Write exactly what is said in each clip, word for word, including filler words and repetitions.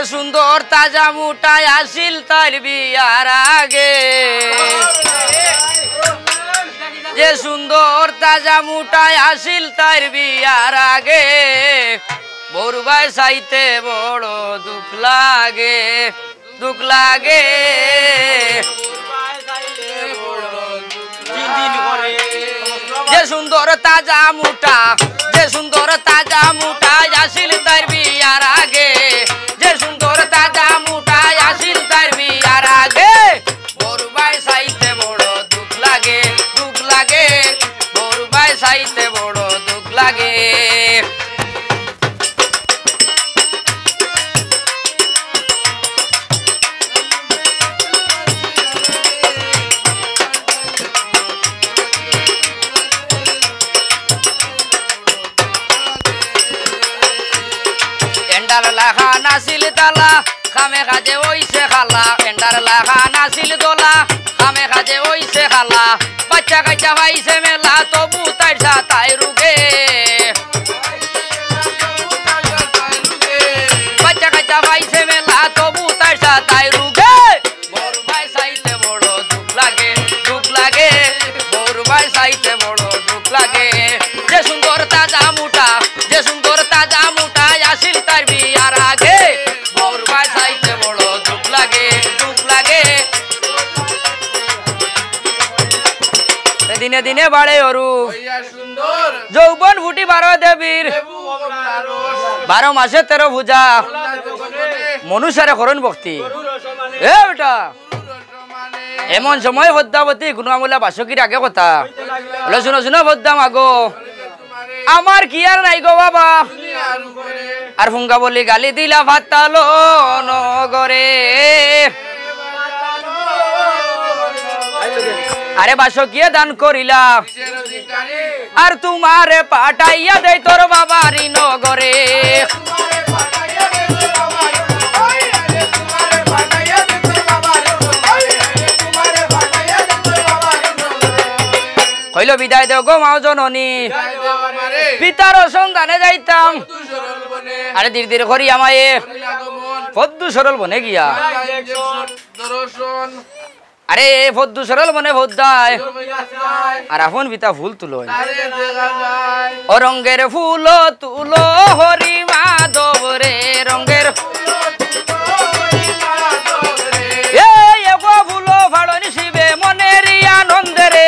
সুন্দর তাজা মুটায় আসিল তার বিয়ার আগে যে সুন্দর তাজা মুটায় আসিল তার বিয়ার আগে বরুবাই চাইতে বড় দুঃখ লাগে দুঃখ লাগে যে সুন্দর তাজা মুটা যে সুন্দর তাজা মুটায় আসিল তার বিয়ার আগে যে সুন্দর তাজা মুটায় আসিল তার বিয়ার আগে বরুবাই চাইতে বড় দুঃখ লাগে দুঃখ লাগে বরুবাই চাইতে বড় দুঃখ লাগে এন্ডার লাখা নাছিল তালা খামে খাজে ওইসে খালা এন্ডার লাখা নাছিল দোলা খামে খাজে ওইসে খালা বাচ্চা কাচ্চা ভাইছে মেলা তবু তাই তাই রুগে বাচ্চা কাচ্চা ভাইছে মেলা তবু তাই তাই রুগে বরুবাই চাইতে বড় দুঃখ লাগে দুঃখ লাগে বরুবাই চাইতে বড় দুঃখ লাগে যে সুন্দর তাজা মুটা যে সুন্দর তাজা মুটা আসিল তার বিয়ার আগে বরুবাই চাইতে বড় দুঃখ লাগে দুঃখ লাগে দিনে দিনে বাড়ে অরু যৌবন ফুটি বারো দেবীর বারো মাসে তেরো পূজা মনুষ্যারে করণ ভক্তি এ বেটা এমন সময় পদ্মাবতী গুণামূলা বাসকির আগে কথা বলে শুনো শুনো পদ্মা মাগো আমার কি আর নাই গো বাবা আর ফুঙ্গা বলি গালি দিলা ভাতালো নগরে আরে বাসকিয়ে দান করিলা আর তোমারে পাঠাইয়া দেই তোর বাবারি নগরে কইল বিদায় দেও গো মাও জননী পিতার সন্ধানে যাইতাম আরে ধীরে ধীরে করি আমায় পদ্মু সরল বনে গিয়া আরে পদ্মু সরল বনে ভোদায় আর আপন পিতা ফুল তুলো ও রঙ্গের ফুল তুলো হরি মাধব রে রঙ্গের ফুল ফাড়নি শিবে মনের আনন্দে রে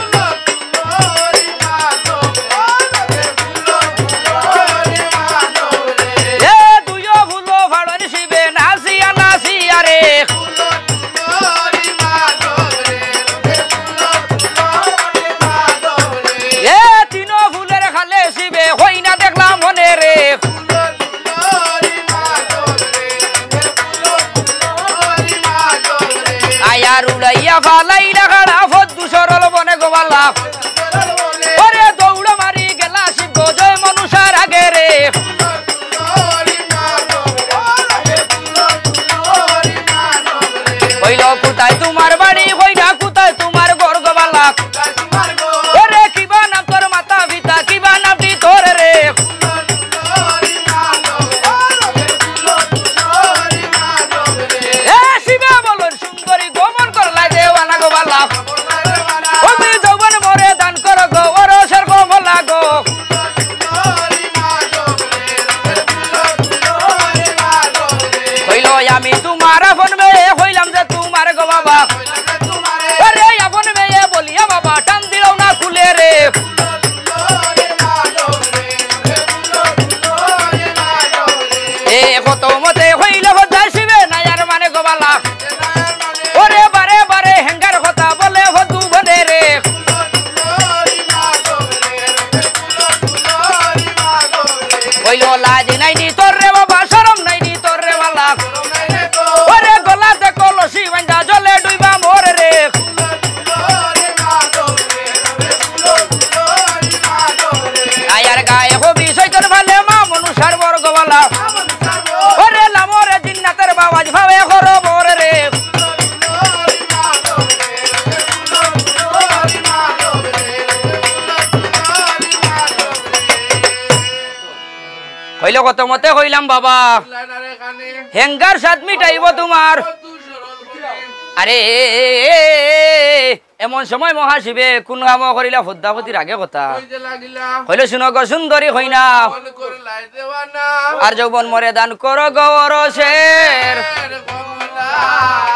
ফালাইলা গাড়া ফদ্দু সরল বনে গোবালা ওরে দৌড় মারি গেলা শিব জয় মনুষার আগে রে কইল কোথায় তোমার বাড়ি কইনা কোথায় তোমার ঘর গোবালা ওরে কিবা নাম তোর মাতা পিতা কিবা নামটি তোর রে এ শিবা বলন সুন্দরী গমন করলা দেওয়ানা গোবালা যৌবন মরে দান কর হইলে কত মতে কইলাম বাবা হেঙ্গার সাত মিটাইব তোমার আরে এমন সময় মহাশিবে কোন কাম করিলা ফদ্দাপতির আগে কথা হইলে শুনো গো সুন্দরী হই না আর যৌবন মরে দান কর গৌর শের